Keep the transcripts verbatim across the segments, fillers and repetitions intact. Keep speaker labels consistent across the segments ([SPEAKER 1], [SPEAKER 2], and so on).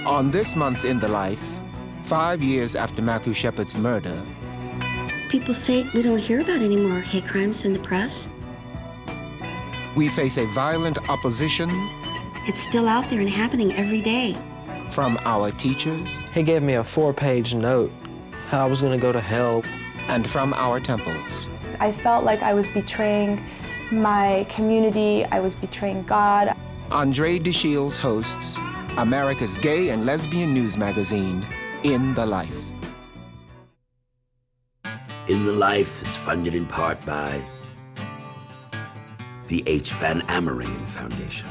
[SPEAKER 1] On this month's In the Life, five years after Matthew Shepard's murder,
[SPEAKER 2] people say we don't hear about any more hate crimes in the press.
[SPEAKER 1] We face a violent opposition.
[SPEAKER 2] It's still out there and happening every day.
[SPEAKER 1] From our teachers.
[SPEAKER 3] He gave me a four-page note, how I was going to go to hell.
[SPEAKER 1] And from our temples.
[SPEAKER 4] I felt like I was betraying my community. I was betraying God.
[SPEAKER 1] André DeShields hosts America's gay and lesbian news magazine, In the Life.
[SPEAKER 5] In the Life is funded in part by the H. Van Amerongen Foundation.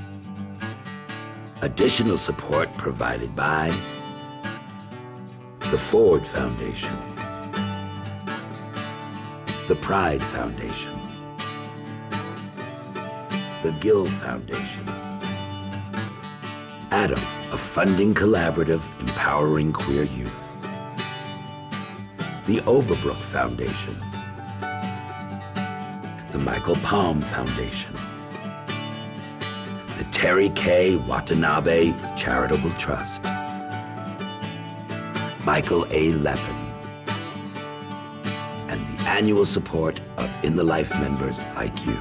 [SPEAKER 5] Additional support provided by the Ford Foundation, the Pride Foundation, the Gill Foundation, Adam, a funding collaborative empowering queer youth, the Overbrook Foundation, the Michael Palm Foundation, the Terry K. Watanabe Charitable Trust, Michael A. Levin, and the annual support of In the Life members like you.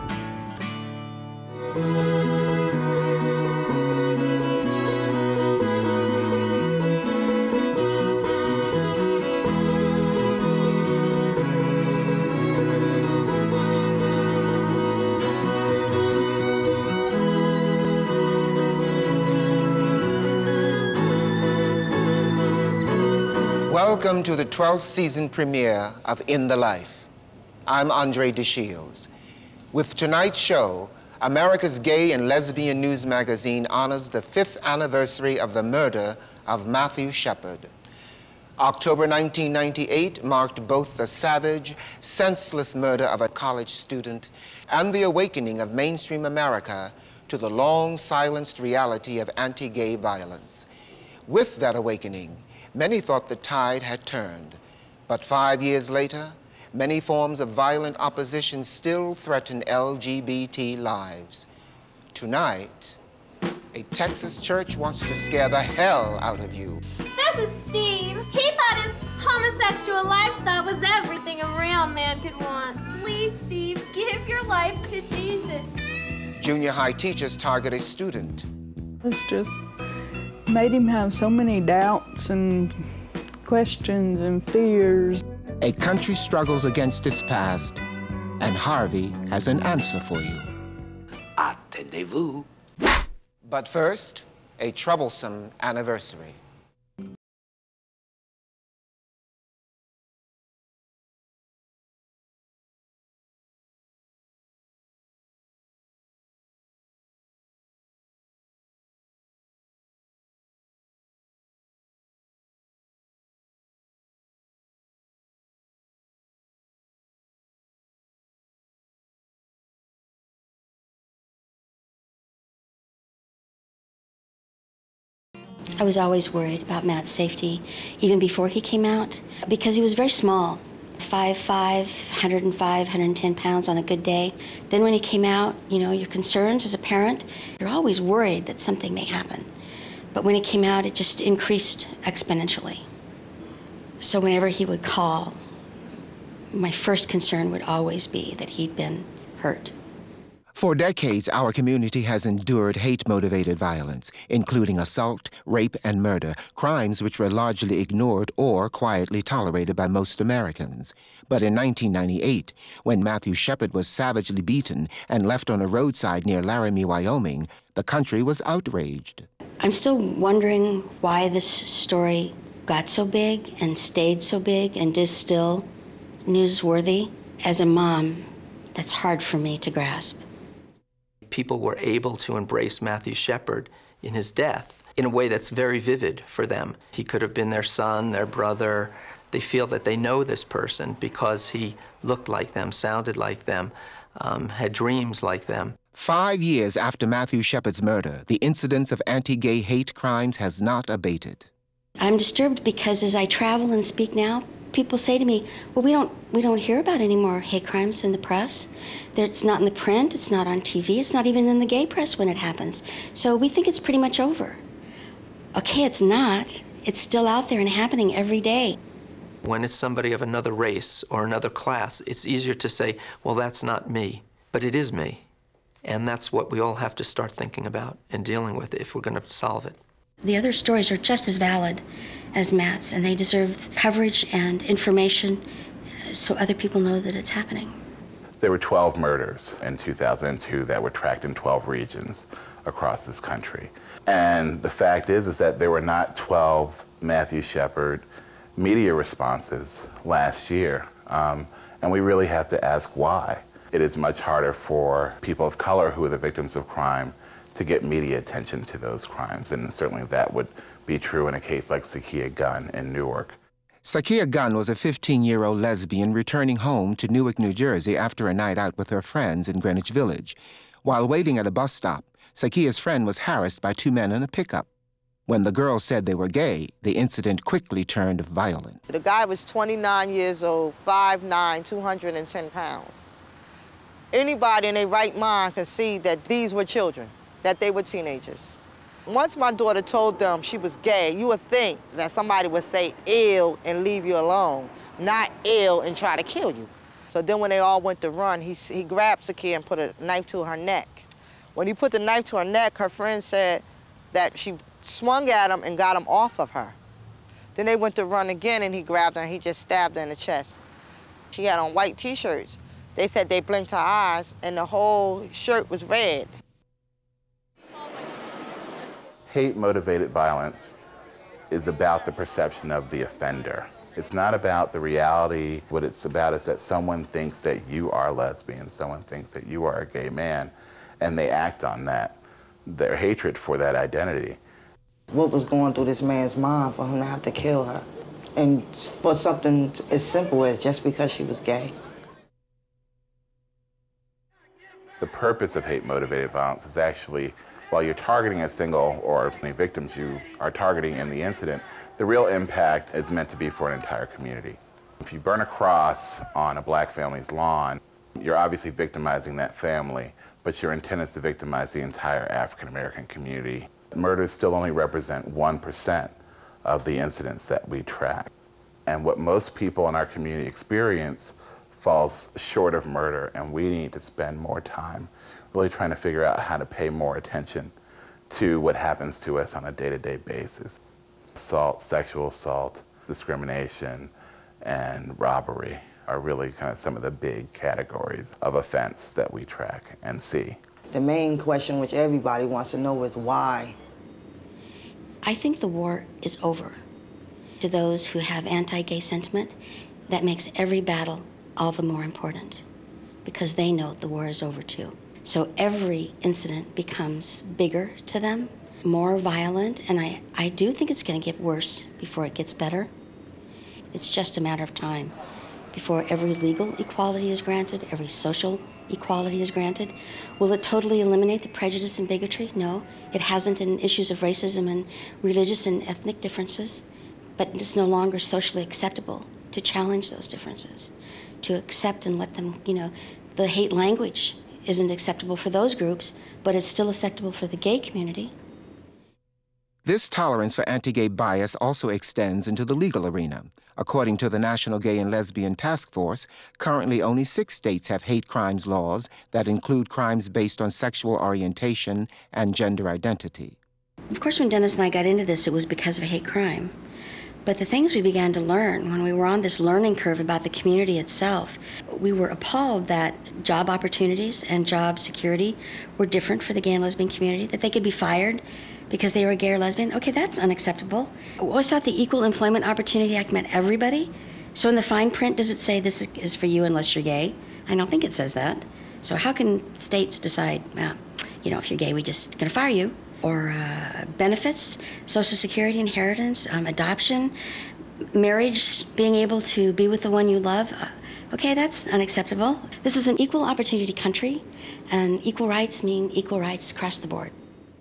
[SPEAKER 1] Welcome to the twelfth season premiere of In the Life. I'm André DeShields. With tonight's show, America's gay and lesbian news magazine honors the fifth anniversary of the murder of Matthew Shepard. October nineteen ninety-eight marked both the savage, senseless murder of a college student and the awakening of mainstream America to the long-silenced reality of anti-gay violence. With that awakening, many thought the tide had turned, but five years later, many forms of violent opposition still threaten L G B T lives. Tonight, a Texas church wants to scare the hell out of you.
[SPEAKER 6] This is Steve. He thought his homosexual lifestyle was everything a real man could want. Please, Steve, give your life to Jesus.
[SPEAKER 1] Junior high teachers target a student.
[SPEAKER 7] It's just made him have so many doubts and questions and fears.
[SPEAKER 1] A country struggles against its past, and Harvey has an answer for you.
[SPEAKER 5] Attendez-vous.
[SPEAKER 1] But first, a troublesome anniversary.
[SPEAKER 2] I was always worried about Matt's safety, even before he came out, because he was very small, five foot five, one hundred five, one hundred ten pounds on a good day. Then when he came out, you know, your concerns as a parent, you're always worried that something may happen. But when he came out, it just increased exponentially. So whenever he would call, my first concern would always be that he'd been hurt.
[SPEAKER 1] For decades, our community has endured hate-motivated violence, including assault, rape, and murder, crimes which were largely ignored or quietly tolerated by most Americans. But in nineteen ninety-eight, when Matthew Shepard was savagely beaten and left on a roadside near Laramie, Wyoming, the country was outraged.
[SPEAKER 2] I'm still wondering why this story got so big and stayed so big and is still newsworthy. As a mom, that's hard for me to grasp.
[SPEAKER 3] People were able to embrace Matthew Shepard in his death in a way that's very vivid for them. He could have been their son, their brother. They feel that they know this person because he looked like them, sounded like them, um, had dreams like them.
[SPEAKER 1] Five years after Matthew Shepard's murder, the incidence of anti-gay hate crimes has not abated.
[SPEAKER 2] I'm disturbed because as I travel and speak now, people say to me, well, we don't, we don't hear about any more hate crimes in the press. It's not in the print, it's not on T V, it's not even in the gay press when it happens. So we think it's pretty much over. Okay, it's not. It's still out there and happening every day.
[SPEAKER 3] When it's somebody of another race or another class, it's easier to say, well, that's not me, but it is me. And that's what we all have to start thinking about and dealing with if we're going to solve it.
[SPEAKER 2] The other stories are just as valid as Matt's, and they deserve coverage and information so other people know that it's happening.
[SPEAKER 8] There were twelve murders in two thousand two that were tracked in twelve regions across this country. And the fact is, is that there were not twelve Matthew Shepard media responses last year. Um, and we really have to ask why. It is much harder for people of color who are the victims of crime to get media attention to those crimes. And certainly that would be true in a case like Sakia Gunn in Newark.
[SPEAKER 1] Sakia Gunn was a fifteen-year-old lesbian returning home to Newark, New Jersey after a night out with her friends in Greenwich Village. While waiting at a bus stop, Sakia's friend was harassed by two men in a pickup. When the girls said they were gay, the incident quickly turned violent.
[SPEAKER 9] The guy was twenty-nine years old, five nine, two hundred ten pounds. Anybody in their right mind could see that these were children, that they were teenagers. Once my daughter told them she was gay, you would think that somebody would say ill and leave you alone, not ill and try to kill you. So then when they all went to run, he, he grabbed Sakia and put a knife to her neck. When he put the knife to her neck, her friend said that she swung at him and got him off of her. Then they went to run again and he grabbed her and he just stabbed her in the chest. She had on white t-shirts. They said they blinked her eyes and the whole shirt was red.
[SPEAKER 8] Hate-motivated violence is about the perception of the offender. It's not about the reality. What it's about is that someone thinks that you are lesbian, someone thinks that you are a gay man, and they act on that, their hatred for that identity.
[SPEAKER 9] What was going through this man's mind for him to have to kill her? And for something as simple as just because she was gay.
[SPEAKER 8] The purpose of hate-motivated violence is actually, while you're targeting a single or any victims you are targeting in the incident, the real impact is meant to be for an entire community. If you burn a cross on a black family's lawn, you're obviously victimizing that family, but your intent is to victimize the entire African-American community. Murders still only represent one percent of the incidents that we track. And what most people in our community experience falls short of murder, and we need to spend more time really trying to figure out how to pay more attention to what happens to us on a day-to-day basis. Assault, sexual assault, discrimination, and robbery are really kind of some of the big categories of offense that we track and see.
[SPEAKER 9] The main question which everybody wants to know is why.
[SPEAKER 2] I think the war is over. To those who have anti-gay sentiment, that makes every battle all the more important because they know the war is over too. So every incident becomes bigger to them, more violent, and I, I do think it's going to get worse before it gets better. It's just a matter of time before every legal equality is granted, every social equality is granted. Will it totally eliminate the prejudice and bigotry? No, it hasn't in issues of racism and religious and ethnic differences, but it's no longer socially acceptable to challenge those differences, to accept and let them, you know, the hate language isn't acceptable for those groups, but it's still acceptable for the gay community.
[SPEAKER 1] This tolerance for anti-gay bias also extends into the legal arena. According to the National Gay and Lesbian Task Force, currently only six states have hate crimes laws that include crimes based on sexual orientation and gender identity.
[SPEAKER 2] Of course, when Dennis and I got into this, it was because of a hate crime. But the things we began to learn when we were on this learning curve about the community itself, we were appalled that job opportunities and job security were different for the gay and lesbian community, that they could be fired because they were gay or lesbian. Okay, that's unacceptable. I always thought the Equal Employment Opportunity Act meant everybody. So in the fine print, does it say this is for you unless you're gay? I don't think it says that. So how can states decide, well, you know, if you're gay, we're just gonna fire you? Or uh, benefits, Social Security, inheritance, um, adoption, marriage, being able to be with the one you love. Uh, okay, that's unacceptable. This is an equal opportunity country, and equal rights mean equal rights across the board.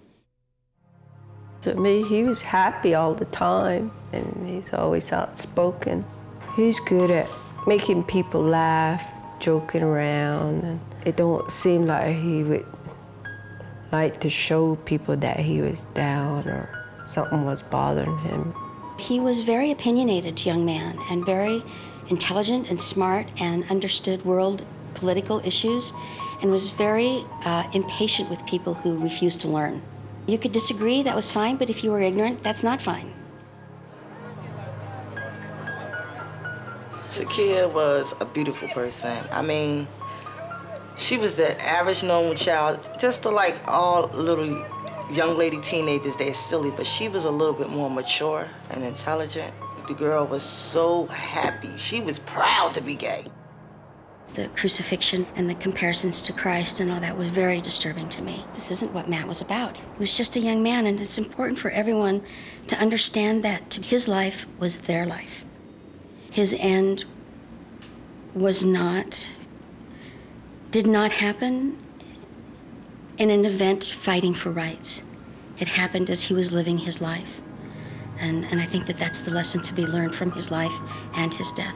[SPEAKER 10] To me, he was happy all the time, and he's always outspoken. He's good at making people laugh, joking around, and it don't seem like he would like to show people that he was down or something was bothering him.
[SPEAKER 2] He was a very opinionated young man and very intelligent and smart and understood world political issues and was very uh, impatient with people who refused to learn. You could disagree, that was fine, but if you were ignorant, that's not fine.
[SPEAKER 11] Sakia was a beautiful person. I mean, she was the average normal child, just like all little young lady teenagers. They're silly, but she was a little bit more mature and intelligent. The girl was so happy. She was proud to be gay.
[SPEAKER 2] The crucifixion and the comparisons to Christ and all that was very disturbing to me. This isn't what Matt was about. He was just a young man, and it's important for everyone to understand that his life was their life. His end was not, did not happen in an event fighting for rights. It happened as he was living his life. And, and I think that that's the lesson to be learned from his life and his death.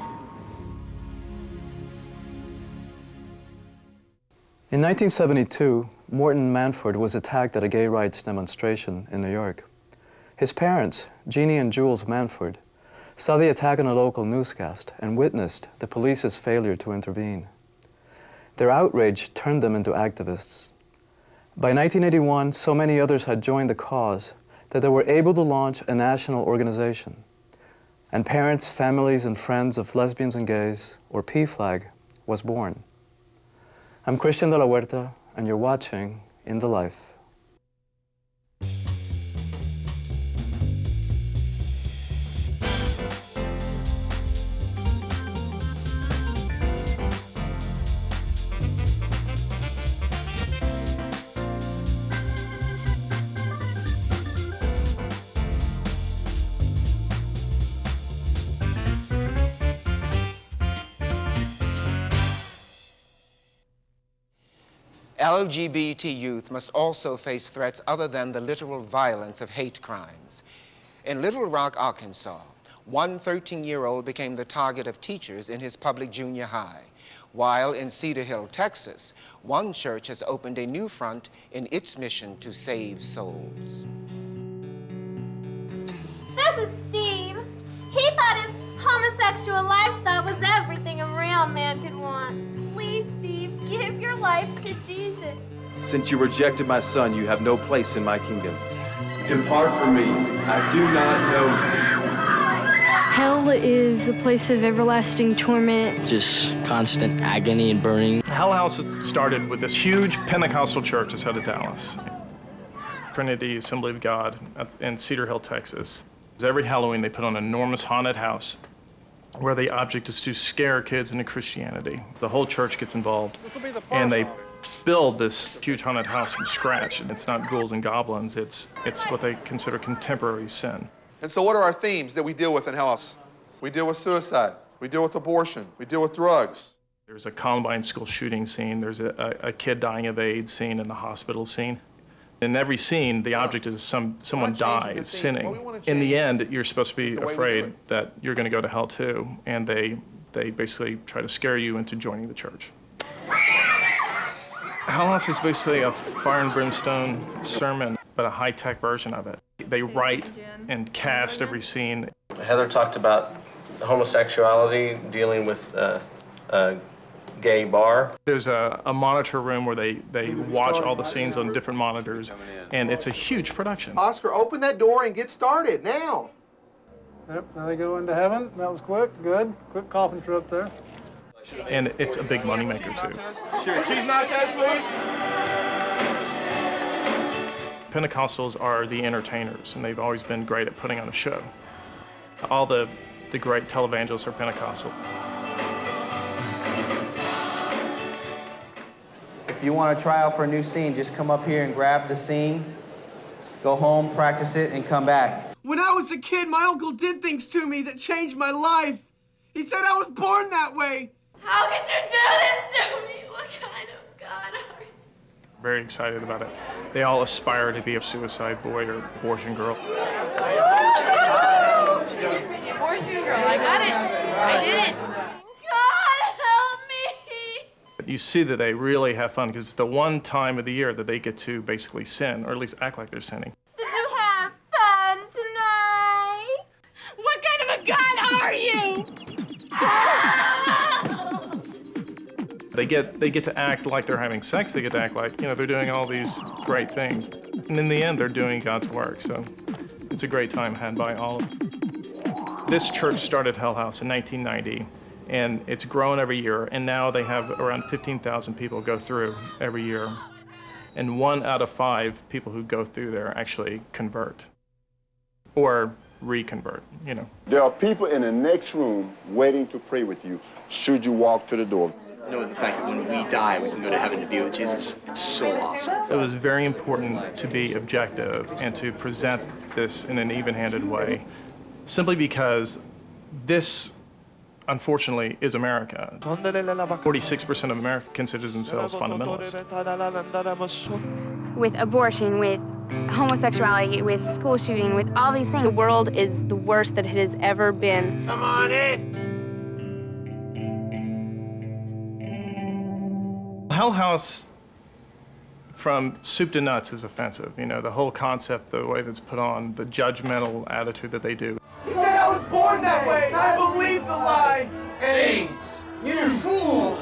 [SPEAKER 12] In nineteen seventy-two, Morton Manford was attacked at a gay rights demonstration in New York. His parents, Jeannie and Jules Manford, saw the attack on a local newscast and witnessed the police's failure to intervene. Their outrage turned them into activists. By nineteen eighty-one, so many others had joined the cause that they were able to launch a national organization. And Parents, Families, and Friends of Lesbians and Gays, or P FLAG, was born. I'm Christian de la Huerta, and you're watching In the Life.
[SPEAKER 1] L G B T youth must also face threats other than the literal violence of hate crimes. In Little Rock, Arkansas, one thirteen-year-old became the target of teachers in his public junior high, while in Cedar Hill, Texas, one church has opened a new front in its mission to save souls.
[SPEAKER 6] This is Steve. He thought his homosexual lifestyle was everything a real man could want. Please, Steve, give your life to Jesus.
[SPEAKER 13] Since you rejected my son, you have no place in my kingdom. Depart from me. I do not know you.
[SPEAKER 14] Hell is a place of everlasting torment.
[SPEAKER 15] Just constant agony and burning.
[SPEAKER 16] Hell House started with this huge Pentecostal church outside of Dallas. Trinity Assembly of God in Cedar Hill, Texas. Every Halloween, they put on an enormous haunted house where the object is to scare kids into Christianity. The whole church gets involved, and they build this huge haunted house from scratch. And it's not ghouls and goblins, it's, it's what they consider contemporary sin.
[SPEAKER 17] And so what are our themes that we deal with in Hell House? We deal with suicide, we deal with abortion, we deal with drugs.
[SPEAKER 16] There's a Columbine school shooting scene, there's a, a, a kid dying of AIDS scene, and the hospital scene. In every scene, the object is some someone dies sinning. In the end, you're supposed to be afraid that you're going to go to hell too, and they they basically try to scare you into joining the church. Hell House is basically a fire and brimstone sermon, but a high-tech version of it. They write and cast every scene.
[SPEAKER 15] Heather talked about homosexuality, dealing with uh, uh, gay bar.
[SPEAKER 16] There's a, a monitor room where they, they watch all the scenes on different monitors, and it's a huge production.
[SPEAKER 17] Oscar, open that door and get started now.
[SPEAKER 18] Yep, now they go into heaven. That was quick, good. Quick coffin trip there.
[SPEAKER 16] And it's a big moneymaker, too.
[SPEAKER 17] Sure, cheese nachos, please.
[SPEAKER 16] Pentecostals are the entertainers, and they've always been great at putting on a show. All the, the great televangelists are Pentecostal.
[SPEAKER 19] If you want to try out for a new scene, just come up here and grab the scene, go home, practice it, and come back.
[SPEAKER 20] When I was a kid, my uncle did things to me that changed my life. He said I was born that way.
[SPEAKER 6] How could you do this to me? What kind of God are you?
[SPEAKER 16] Very excited about it. They all aspire to be a suicide boy or abortion girl.
[SPEAKER 6] The abortion girl, I got it. I did it. God help me.
[SPEAKER 16] You see that they really have fun because it's the one time of the year that they get to basically sin, or at least act like they're sinning.
[SPEAKER 6] Did you have fun
[SPEAKER 16] They get, they get to act like they're having sex. They get to act like, you know, they're doing all these great things. And in the end, they're doing God's work. So it's a great time had by all of them. This church started Hell House in nineteen ninety, and it's grown every year. And now they have around fifteen thousand people go through every year. And one out of five people who go through there actually convert or reconvert, you know.
[SPEAKER 21] There are people in the next room waiting to pray with you should you walk to the door.
[SPEAKER 22] Know the fact that when we die, we can go to heaven to be with Jesus. It's so awesome.
[SPEAKER 16] It was very important to be objective and to present this in an even-handed way, simply because this, unfortunately, is America. forty-six percent of America considers themselves fundamentalists.
[SPEAKER 23] With abortion, with homosexuality, with school shooting, with all these things.
[SPEAKER 24] The world is the worst that it has ever been.
[SPEAKER 22] Come on in!
[SPEAKER 16] Hell House, from soup to nuts, is offensive. You know, the whole concept, the way that's put on, the judgmental attitude that they do.
[SPEAKER 20] He said I was born that way, and I believe the lie. AIDS, you fool!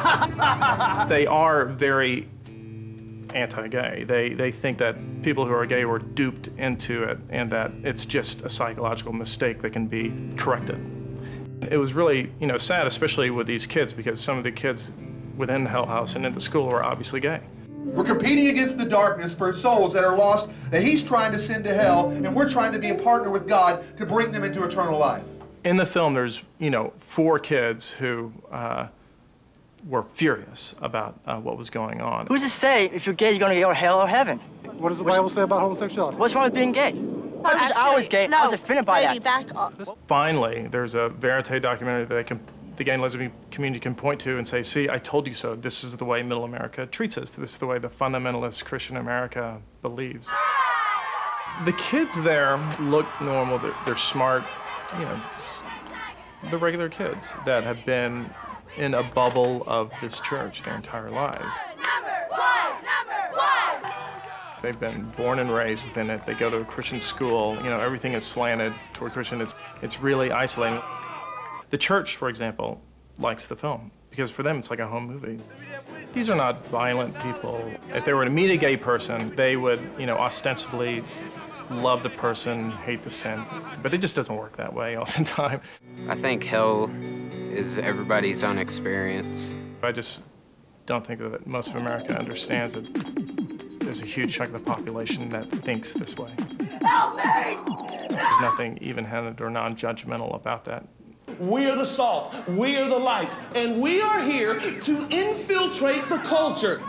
[SPEAKER 16] They are very anti-gay. They, they think that people who are gay were duped into it and that it's just a psychological mistake that can be corrected. It was really, you know, sad, especially with these kids, because some of the kids within Hell House and in the school were obviously gay.
[SPEAKER 17] We're competing against the darkness for souls that are lost, that he's trying to send to hell, and we're trying to be a partner with God to bring them into eternal life.
[SPEAKER 16] In the film, there's, you know, four kids who uh, were furious about uh, what was going on.
[SPEAKER 25] Who's to say if you're gay, you're going to go to hell or heaven?
[SPEAKER 18] What does the Bible say about homosexuality?
[SPEAKER 25] What's wrong with being gay? Not just I was gay,
[SPEAKER 24] no,
[SPEAKER 25] I was offended by
[SPEAKER 24] baby,
[SPEAKER 25] that.
[SPEAKER 24] back up.
[SPEAKER 16] Finally, there's a verite documentary that they can, the gay and lesbian community can point to and say, see, I told you so. This is the way Middle America treats us. This is the way the fundamentalist Christian America believes. The kids there look normal. They're, they're smart, you know, the regular kids that have been in a bubble of this church their entire lives.
[SPEAKER 6] Number one, number one.
[SPEAKER 16] They've been born and raised within it. They go to a Christian school. You know, everything is slanted toward Christian. It's, it's really isolating. The church, for example, likes the film because for them it's like a home movie. These are not violent people. If they were to meet a gay person, they would, you know, ostensibly love the person, hate the sin. But it just doesn't work that way all the time.
[SPEAKER 26] I think hell is everybody's own experience.
[SPEAKER 16] I just don't think that most of America understands that there's a huge chunk of the population that thinks this way.
[SPEAKER 20] Help me!
[SPEAKER 16] There's nothing even-handed or non-judgmental about that.
[SPEAKER 20] We are the salt, we are the light, and we are here to infiltrate the culture.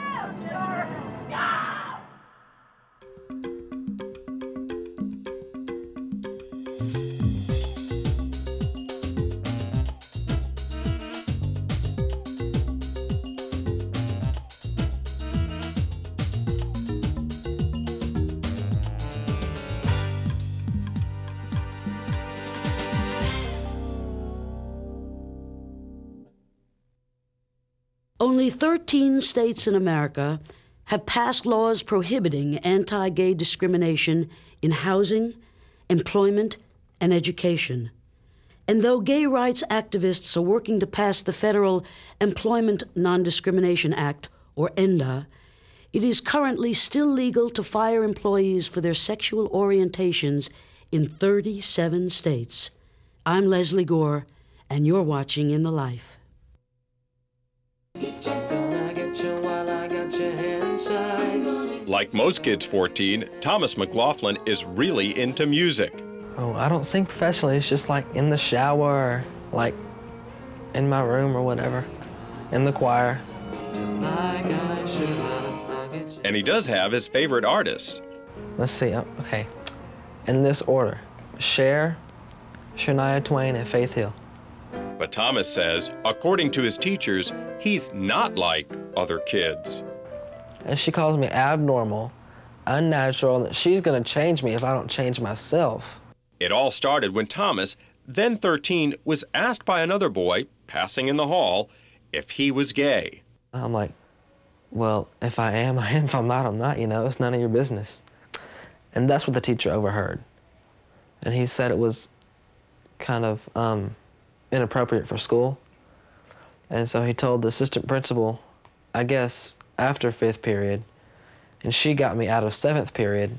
[SPEAKER 27] Only thirteen states in America have passed laws prohibiting anti-gay discrimination in housing, employment, and education. And though gay rights activists are working to pass the Federal Employment Non-Discrimination Act, or ENDA, it is currently still legal to fire employees for their sexual orientations in thirty-seven states. I'm Lesley Gore, and you're watching In the Life.
[SPEAKER 28] Like most kids fourteen, Thomas McLaughlin is really into music.
[SPEAKER 3] Oh, I don't sing professionally. It's just like in the shower, or like in my room or whatever, in the choir.
[SPEAKER 28] And he does have his favorite artists.
[SPEAKER 3] Let's see, oh, okay. In this order, Cher, Shania Twain, and Faith Hill.
[SPEAKER 28] But Thomas says, according to his teachers, he's not like other kids.
[SPEAKER 3] And she calls me abnormal, unnatural, and that she's gonna change me if I don't change myself.
[SPEAKER 28] It all started when Thomas, then thirteen, was asked by another boy, passing in the hall, if he was gay.
[SPEAKER 3] I'm like, well, if I am, I am. If I'm not, I'm not, you know, it's none of your business. And that's what the teacher overheard. And he said it was kind of um, inappropriate for school.
[SPEAKER 2] And so he told the assistant principal, I guess, after fifth period, and she got me out of seventh period,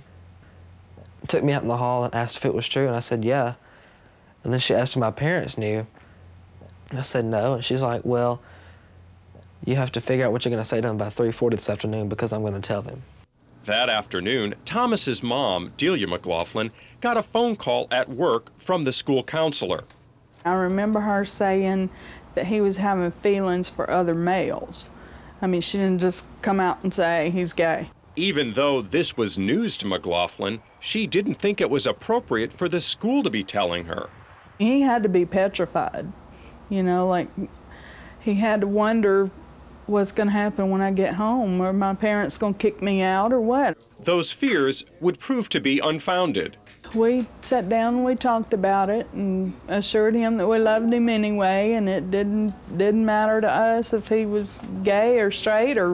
[SPEAKER 2] took me out in the hall and asked if it was true, and I said, yeah. And then she asked if my parents knew. And I said, no, and she's like, well, you have to figure out what you're gonna say to them by three forty this afternoon because I'm gonna tell them.
[SPEAKER 28] That afternoon, Thomas's mom, Delia McLaughlin, got a phone call at work from the school counselor.
[SPEAKER 4] I remember her saying that he was having feelings for other males. I mean, she didn't just come out and say he's gay.
[SPEAKER 28] Even though this was news to McLaughlin, she didn't think it was appropriate for the school to be telling her.
[SPEAKER 4] He had to be petrified. You know, like, he had to wonder what's going to happen when I get home. Are my parents going to kick me out or what?
[SPEAKER 28] Those fears would prove to be unfounded.
[SPEAKER 4] We sat down and we talked about it and assured him that we loved him anyway, and it didn't didn't matter to us if he was gay or straight or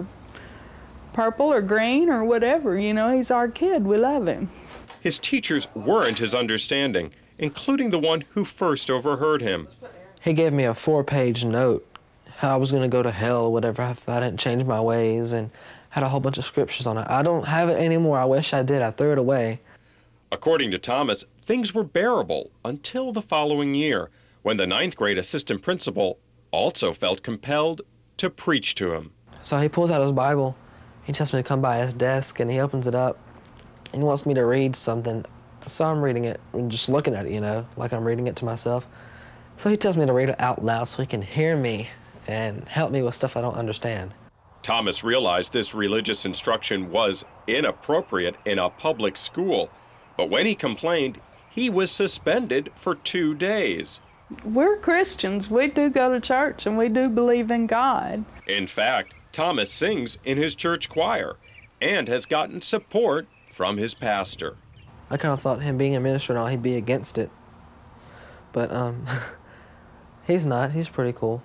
[SPEAKER 4] purple or green or whatever. You know, he's our kid. We love him.
[SPEAKER 28] His teachers weren't his understanding, including the one who first overheard him.
[SPEAKER 2] He gave me a four-page note, how I was going to go to hell or whatever if I didn't change my ways, and had a whole bunch of scriptures on it. I don't have it anymore. I wish I did. I threw it away.
[SPEAKER 28] According to Thomas, things were bearable until the following year, when the ninth grade assistant principal also felt compelled to preach to him.
[SPEAKER 2] So he pulls out his Bible. He tells me to come by his desk, and he opens it up, and he wants me to read something. So I'm reading it, and just looking at it, you know, like I'm reading it to myself. So he tells me to read it out loud so he can hear me and help me with stuff I don't understand.
[SPEAKER 28] Thomas realized this religious instruction was inappropriate in a public school, but when he complained, he was suspended for two days.
[SPEAKER 4] We're Christians. We do go to church, and we do believe in God.
[SPEAKER 28] In fact, Thomas sings in his church choir and has gotten support from his pastor.
[SPEAKER 2] I kind of thought him being a minister and all, he'd be against it. But um, he's not. He's pretty cool.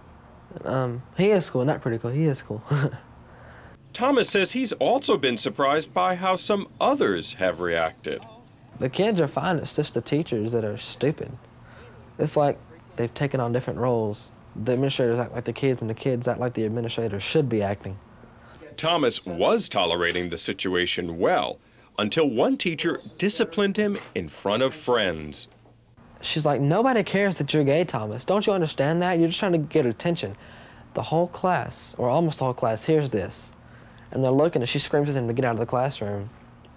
[SPEAKER 2] Um, he is cool. Not pretty cool. He is cool.
[SPEAKER 28] Thomas says he's also been surprised by how some others have reacted.
[SPEAKER 2] The kids are fine. It's just the teachers that are stupid. It's like they've taken on different roles. The administrators act like the kids, and the kids act like the administrators should be acting.
[SPEAKER 28] Thomas was tolerating the situation well until one teacher disciplined him in front of friends.
[SPEAKER 2] She's like, nobody cares that you're gay, Thomas. Don't you understand that? You're just trying to get attention. The whole class, or almost the whole class, hears this. And they're looking, and she screams at him to get out of the classroom.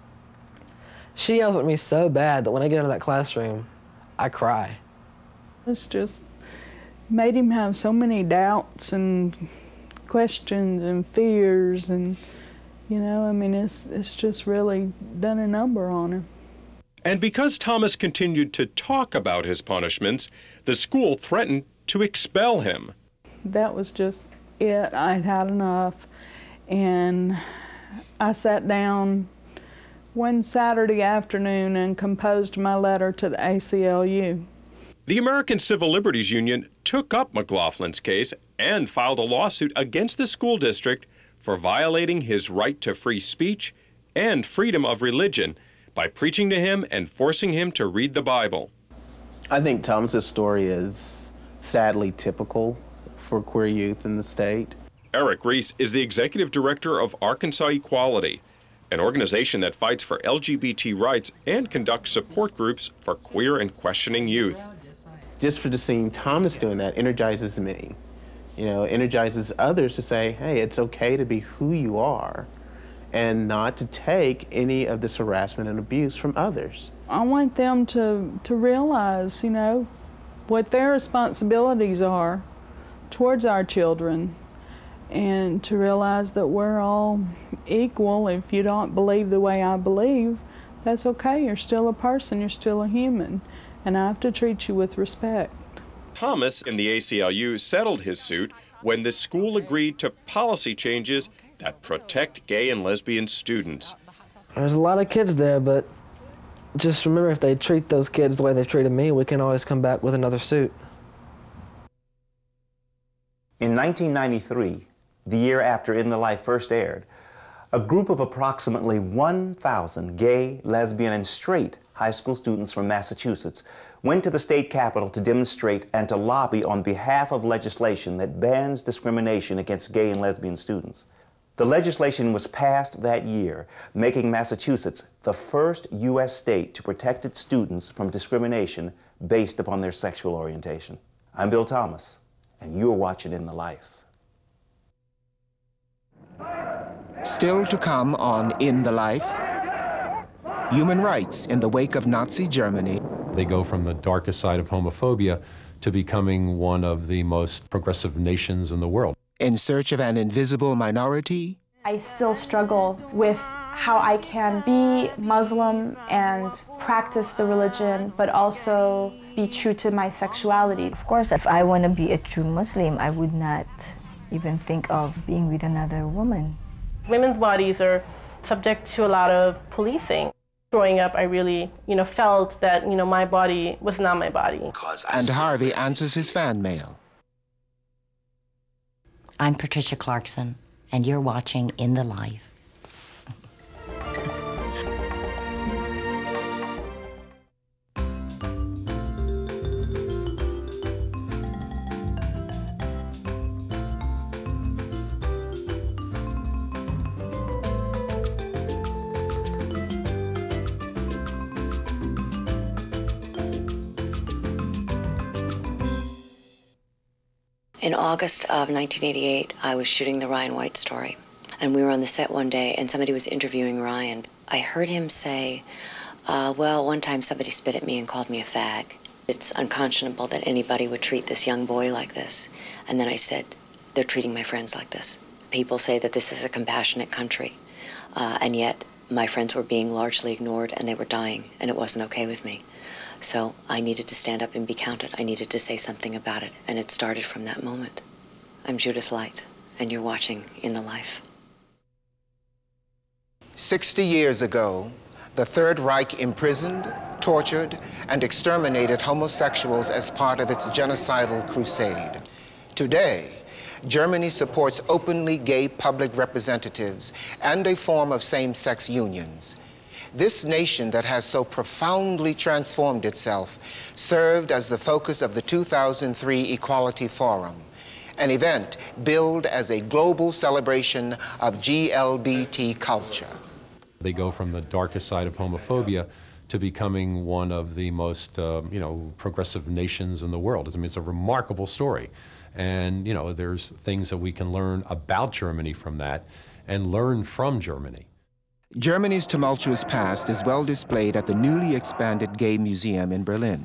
[SPEAKER 2] She yells at me so bad that when I get out of that classroom, I cry.
[SPEAKER 4] It's just made him have so many doubts and questions and fears, and, you know, I mean, it's, it's just really done a number on him.
[SPEAKER 28] And because Thomas continued to talk about his punishments, the school threatened to expel him.
[SPEAKER 4] That was just it. I'd had enough. And I sat down one Saturday afternoon and composed my letter to the A C L U.
[SPEAKER 28] The American Civil Liberties Union took up McLaughlin's case and filed a lawsuit against the school district for violating his right to free speech and freedom of religion by preaching to him and forcing him to read the Bible.
[SPEAKER 5] I think Thomas's story is sadly typical for queer youth in the state.
[SPEAKER 28] Eric Reese is the executive director of Arkansas Equality, an organization that fights for L G B T rights and conducts support groups for queer and questioning youth.
[SPEAKER 5] Just for just seeing Thomas doing that energizes me. You know, energizes others to say, hey, it's okay to be who you are and not to take any of this harassment and abuse from others.
[SPEAKER 4] I want them to, to realize, you know, what their responsibilities are towards our children, and to realize that we're all equal. If you don't believe the way I believe, that's okay. You're still a person. You're still a human. And I have to treat you with respect.
[SPEAKER 28] Thomas and the A C L U settled his suit when the school agreed to policy changes that protect gay and lesbian students.
[SPEAKER 2] There's a lot of kids there, but just remember, if they treat those kids the way they've treated me, we can always come back with another suit.
[SPEAKER 7] In nineteen ninety-three, the year after In the Life first aired,
[SPEAKER 1] A group of approximately one thousand gay, lesbian, and straight high school students from Massachusetts went to the state capitol to demonstrate and to lobby on behalf of legislation that bans discrimination against gay and lesbian students. The legislation was passed that year, making Massachusetts the first U S state to protect its students from discrimination based upon their sexual orientation. I'm Bill Thomas, and you're watching In the Life.
[SPEAKER 7] Still to come on In the Life, human rights in the wake of Nazi Germany.
[SPEAKER 8] They go from the darkest side of homophobia to becoming one of the most progressive nations in the world.
[SPEAKER 7] In search of an invisible minority.
[SPEAKER 9] I still struggle with how I can be Muslim and practice the religion, but also be true to my sexuality.
[SPEAKER 10] Of course, if I want to be a true Muslim, I would not even think of being with another woman.
[SPEAKER 11] Women's bodies are subject to a lot of policing. Growing up, I really, you know, felt that, you know, my body was not my body.
[SPEAKER 7] And Harvey answers his fan mail.
[SPEAKER 12] I'm Patricia Clarkson, and you're watching In the Life. In August of nineteen eighty-eight, I was shooting the Ryan White story, and we were on the set one day, and somebody was interviewing Ryan. I heard him say, uh, well, one time somebody spit at me and called me a fag. It's unconscionable that anybody would treat this young boy like this. And then I said, they're treating my friends like this. People say that this is a compassionate country, uh, and yet my friends were being largely ignored, and they were dying, and it wasn't okay with me. So I needed to stand up and be counted. I needed to say something about it, and it started from that moment. I'm Judith Light, and you're watching In the Life.
[SPEAKER 7] Sixty years ago, the Third Reich imprisoned, tortured, and exterminated homosexuals as part of its genocidal crusade. Today, Germany supports openly gay public representatives and a form of same-sex unions. This nation that has so profoundly transformed itself served as the focus of the two thousand three Equality Forum, an event billed as a global celebration of G L B T culture.
[SPEAKER 8] They go from the darkest side of homophobia to becoming one of the most, uh, you know, progressive nations in the world. I mean, it's a remarkable story. And, you know, there's things that we can learn about Germany from that and learn from Germany.
[SPEAKER 7] Germany's tumultuous past is well displayed at the newly expanded Gay Museum in Berlin.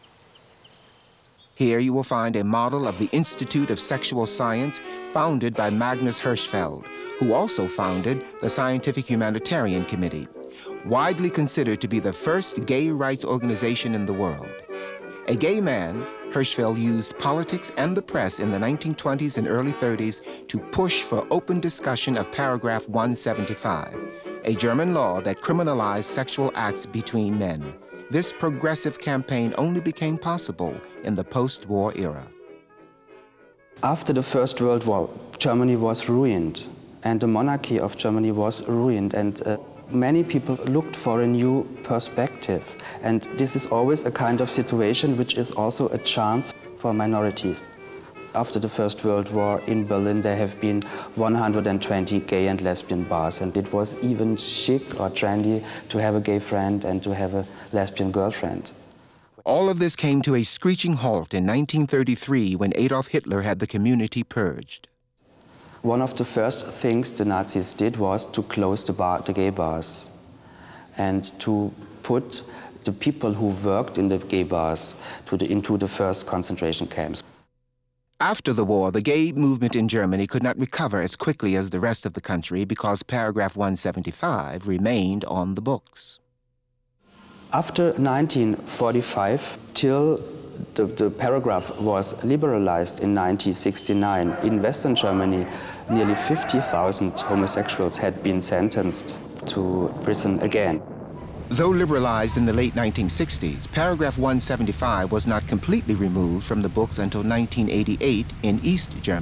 [SPEAKER 7] Here you will find a model of the Institute of Sexual Science founded by Magnus Hirschfeld, who also founded the Scientific Humanitarian Committee, widely considered to be the first gay rights organization in the world. A gay man, Hirschfeld used politics and the press in the nineteen twenties and early thirties to push for open discussion of paragraph one seventy-five, a German law that criminalized sexual acts between men. This progressive campaign only became possible in the post-war era.
[SPEAKER 2] After the First World War, Germany was ruined, and the monarchy of Germany was ruined, and uh, many people looked for a new perspective. And this is always a kind of situation which is also a chance for minorities. After the First World War in Berlin, there have been one hundred twenty gay and lesbian bars, and it was even chic or trendy to have a gay friend and to have a lesbian girlfriend.
[SPEAKER 7] All of this came to a screeching halt in nineteen thirty-three when Adolf Hitler had the community purged.
[SPEAKER 2] One of the first things the Nazis did was to close the, bar, the gay bars and to put the people who worked in the gay bars to the, into the first concentration camps.
[SPEAKER 7] After the war, the gay movement in Germany could not recover as quickly as the rest of the country because paragraph one seventy-five remained on the books.
[SPEAKER 2] After nineteen forty-five, till the, the paragraph was liberalized in nineteen sixty-nine, in Western Germany, nearly fifty thousand homosexuals had been sentenced to prison again.
[SPEAKER 7] Though liberalized in the late nineteen sixties, paragraph one seventy-five was not completely removed from the books until nineteen eighty-eight in East Germany,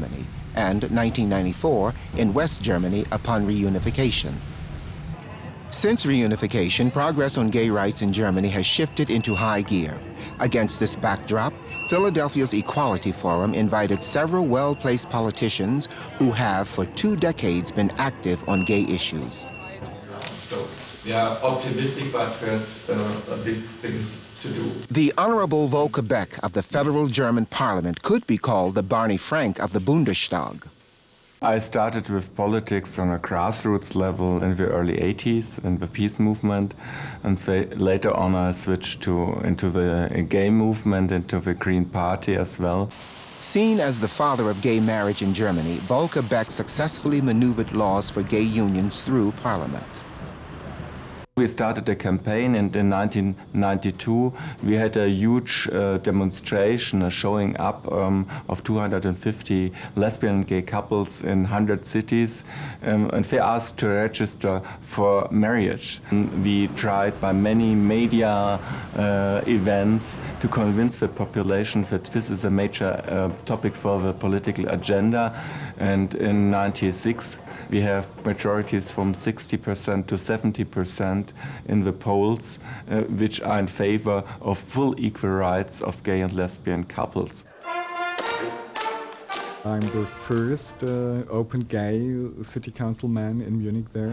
[SPEAKER 7] and nineteen ninety-four in West Germany upon reunification. Since reunification, progress on gay rights in Germany has shifted into high gear. Against this backdrop, Philadelphia's Equality Forum invited several well-placed politicians who have for two decades been active on gay issues.
[SPEAKER 13] So we are optimistic, but there's uh, a big thing to do.
[SPEAKER 7] The Honorable Volker Beck of the Federal German Parliament could be called the Barney Frank of the Bundestag.
[SPEAKER 14] I started with politics on a grassroots level in the early eighties in the peace movement, and later on I switched to, into the gay movement, into the Green Party as well.
[SPEAKER 7] Seen as the father of gay marriage in Germany, Volker Beck successfully maneuvered laws for gay unions through Parliament.
[SPEAKER 14] We started a campaign, and in nineteen ninety-two we had a huge uh, demonstration, a showing up um, of two hundred fifty lesbian and gay couples in one hundred cities, um, and they asked to register for marriage. And we tried by many media uh, events to convince the population that this is a major uh, topic for the political agenda, and in ninety-six we have majorities from sixty percent to seventy percent in the polls, uh, which are in favor of full equal rights of gay and lesbian couples.
[SPEAKER 15] I'm the first uh, open gay city councilman in Munich there.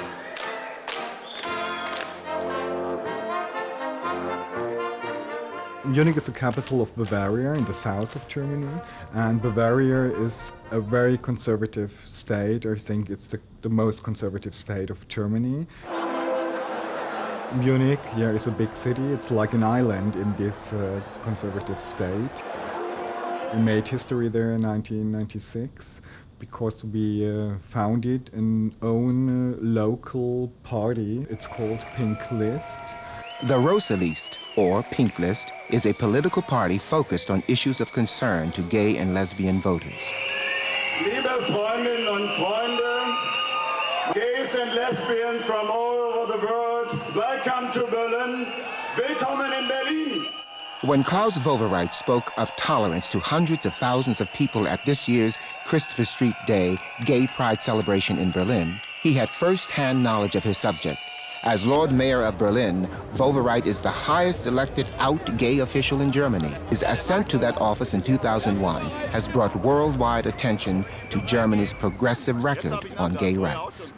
[SPEAKER 15] Munich is the capital of Bavaria in the south of Germany, and Bavaria is a very conservative state. I think it's the, the most conservative state of Germany. Munich, yeah, is a big city. It's like an island in this uh, conservative state. We made history there in nineteen ninety-six because we uh, founded an own uh, local party. It's called Pink List.
[SPEAKER 7] The Rosa List, or Pink List, is a political party focused on issues of concern to gay and lesbian voters.
[SPEAKER 17] Liebe Freundinnen und Freunde, gays and lesbians from all over the world, welcome to Berlin. Willkommen in Berlin.
[SPEAKER 7] When Klaus Wowereit spoke of tolerance to hundreds of thousands of people at this year's Christopher Street Day Gay Pride celebration in Berlin, he had first-hand knowledge of his subject. As Lord Mayor of Berlin, Wowereit is the highest elected out gay official in Germany. His ascent to that office in two thousand one has brought worldwide attention to Germany's progressive record on gay rights.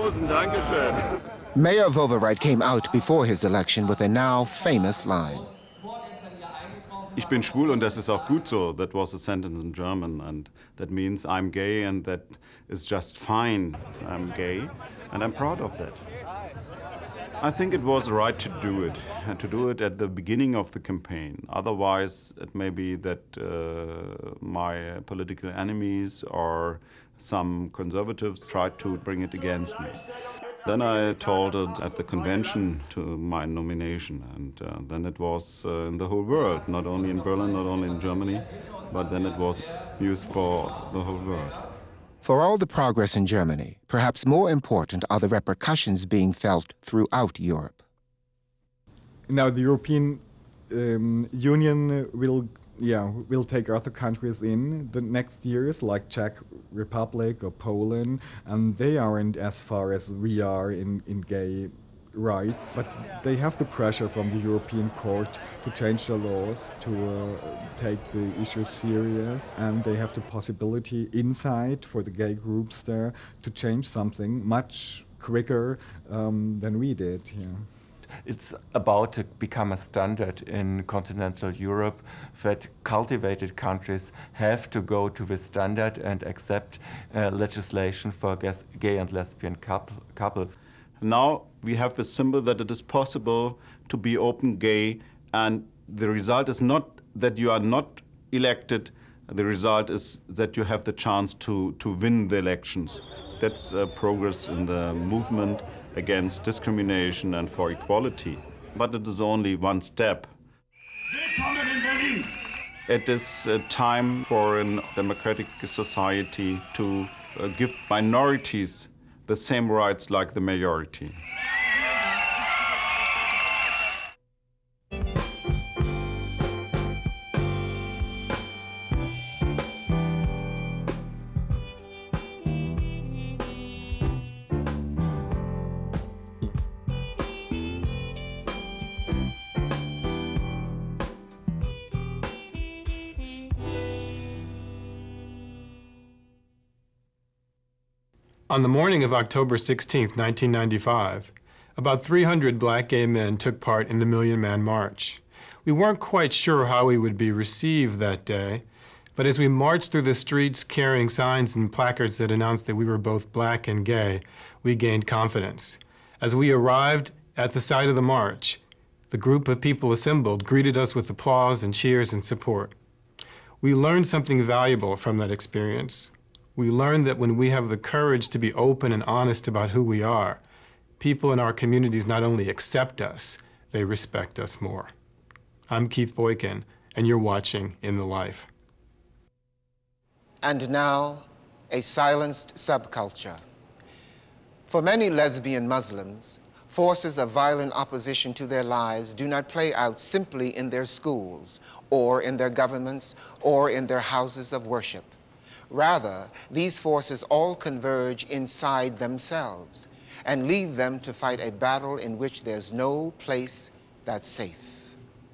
[SPEAKER 7] Mayor Wowereit came out before his election with a now famous line.
[SPEAKER 19] Ich bin schwul und das ist auch gut so. That was a sentence in German, and that means I'm gay, and that is just fine. I'm gay, and I'm proud of that. I think it was right to do it, and to do it at the beginning of the campaign. Otherwise, it may be that uh, my political enemies or some conservatives tried to bring it against me. Then I told it at the convention to my nomination, and uh, then it was uh, in the whole world, not only in Berlin, not only in Germany, but then it was news for the whole world.
[SPEAKER 7] For all the progress in Germany, perhaps more important are the repercussions being felt throughout Europe.
[SPEAKER 15] Now, the European um, Union will, yeah, will take other countries in the next years, like Czech Republic or Poland, and they aren't as far as we are in, in gay rights, but they have the pressure from the European Court to change the laws, to uh, take the issue serious, and they have the possibility inside for the gay groups there to change something much quicker um, than we did. Yeah.
[SPEAKER 14] It's about to become a standard in continental Europe that cultivated countries have to go to this standard and accept uh, legislation for gay and lesbian couples.
[SPEAKER 19] Now we have the symbol that it is possible to be open gay, and the result is not that you are not elected, the result is that you have the chance to, to win the elections. That's uh, progress in the movement against discrimination and for equality. But it is only one step.
[SPEAKER 17] Willkommen in Berlin.
[SPEAKER 19] It is uh, time for a democratic society to uh, give minorities the same rights like the majority.
[SPEAKER 6] On the morning of October sixteenth, nineteen ninety-five, about three hundred black gay men took part in the Million Man March. We weren't quite sure how we would be received that day, but as we marched through the streets carrying signs and placards that announced that we were both black and gay, we gained confidence. As we arrived at the site of the march, the group of people assembled greeted us with applause and cheers and support. We learned something valuable from that experience. We learned that when we have the courage to be open and honest about who we are, people in our communities not only accept us, they respect us more. I'm Keith Boykin, and you're watching In the Life.
[SPEAKER 7] And now, a silenced subculture. For many lesbian Muslims, forces of violent opposition to their lives do not play out simply in their schools, or in their governments, or in their houses of worship. Rather, these forces all converge inside themselves and leave them to fight a battle in which there's no place that's safe.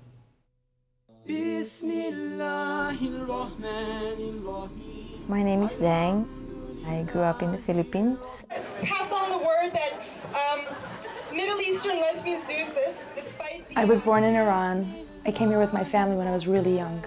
[SPEAKER 10] My name is Dang. I grew up in the Philippines.
[SPEAKER 18] Pass on the word that um, Middle Eastern lesbians do exist, despite the...
[SPEAKER 9] I was born in Iran. I came here with my family when I was really young.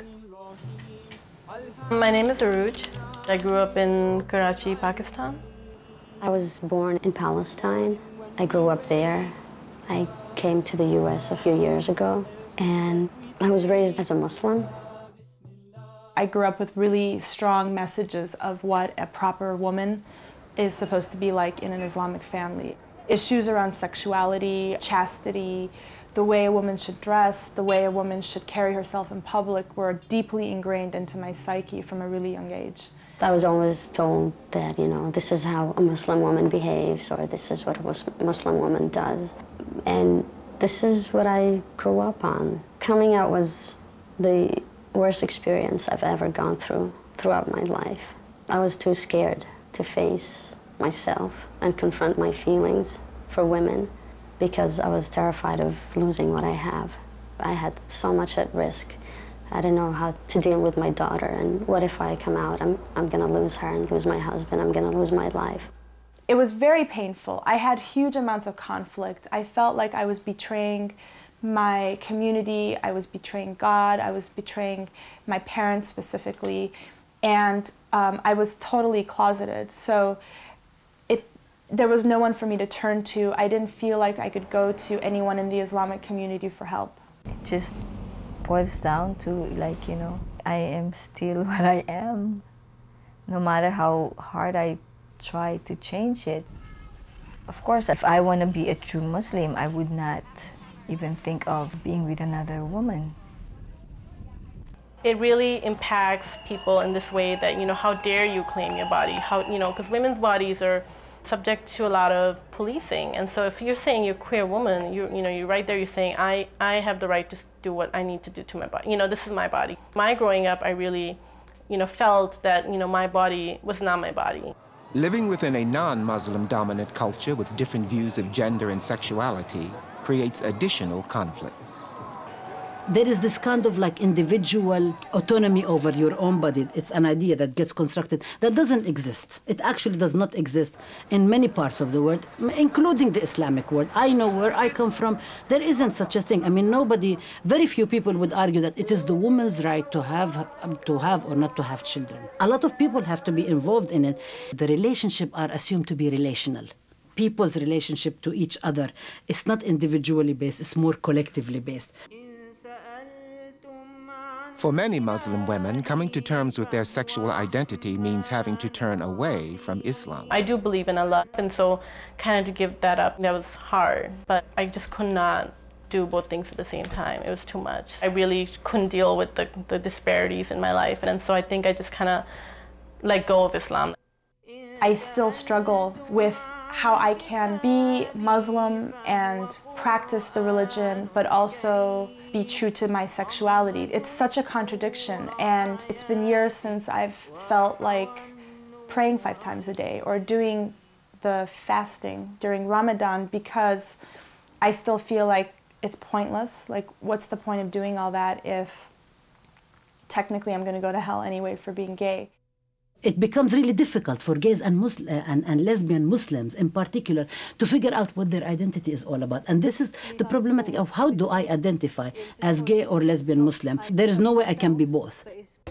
[SPEAKER 11] My name is Aruj. I grew up in Karachi, Pakistan.
[SPEAKER 21] I was born in Palestine. I grew up there. I came to the U S a few years ago, and I was raised as a Muslim.
[SPEAKER 9] I grew up with really strong messages of what a proper woman is supposed to be like in an Islamic family. Issues around sexuality, chastity, the way a woman should dress, the way a woman should carry herself in public were deeply ingrained into my psyche from a really young age.
[SPEAKER 21] I was always told that, you know, this is how a Muslim woman behaves, or this is what a Muslim woman does. And this is what I grew up on. Coming out was the worst experience I've ever gone through throughout my life. I was too scared to face myself and confront my feelings for women because I was terrified of losing what I have. I had so much at risk. I didn't know how to deal with my daughter, and what if I come out, I'm, I'm gonna lose her and lose my husband, I'm gonna lose my life.
[SPEAKER 9] It was very painful. I had huge amounts of conflict. I felt like I was betraying my community, I was betraying God, I was betraying my parents specifically, and um, I was totally closeted. So it, there was no one for me to turn to. I didn't feel like I could go to anyone in the Islamic community for help.
[SPEAKER 10] It just boils down to, like, you know, I am still what I am, no matter how hard I try to change it. Of course, if I want to be a true Muslim, I would not even think of being with another woman.
[SPEAKER 11] It really impacts people in this way that, you know, how dare you claim your body? How, you know, because women's bodies are subject to a lot of policing. And so if you're saying you're a queer woman, you you know, you're right there, you're saying, I, I have the right to do what I need to do to my body. You know, this is my body. My growing up, I really, you know, felt that, you know, my body was not my body.
[SPEAKER 7] Living within a non-Muslim dominant culture with different views of gender and sexuality creates additional conflicts.
[SPEAKER 27] There is this kind of like individual autonomy over your own body. It's an idea that gets constructed that doesn't exist. It actually does not exist in many parts of the world, including the Islamic world. I know where I come from, there isn't such a thing. I mean, nobody, very few people would argue that it is the woman's right to have, um, to have or not to have children. A lot of people have to be involved in it. The relationships are assumed to be relational. People's relationship to each other is not individually based, it's more collectively based.
[SPEAKER 7] For many Muslim women, coming to terms with their sexual identity means having to turn away from Islam.
[SPEAKER 11] I do believe in Allah, and so kind of to give that up, that was hard. But I just could not do both things at the same time. It was too much. I really couldn't deal with the, the disparities in my life, and so I think I just kind of let go of Islam.
[SPEAKER 9] I still struggle with how I can be Muslim and practice the religion, but also be true to my sexuality. It's such a contradiction, and it's been years since I've felt like praying five times a day or doing the fasting during Ramadan, because I still feel like it's pointless. Like, what's the point of doing all that if technically I'm going to go to hell anyway for being gay?
[SPEAKER 27] It becomes really difficult for gays and, Muslim, uh, and, and lesbian Muslims in particular to figure out what their identity is all about. And this is the problematic of how do I identify as gay or lesbian Muslim? There is no way I can be both.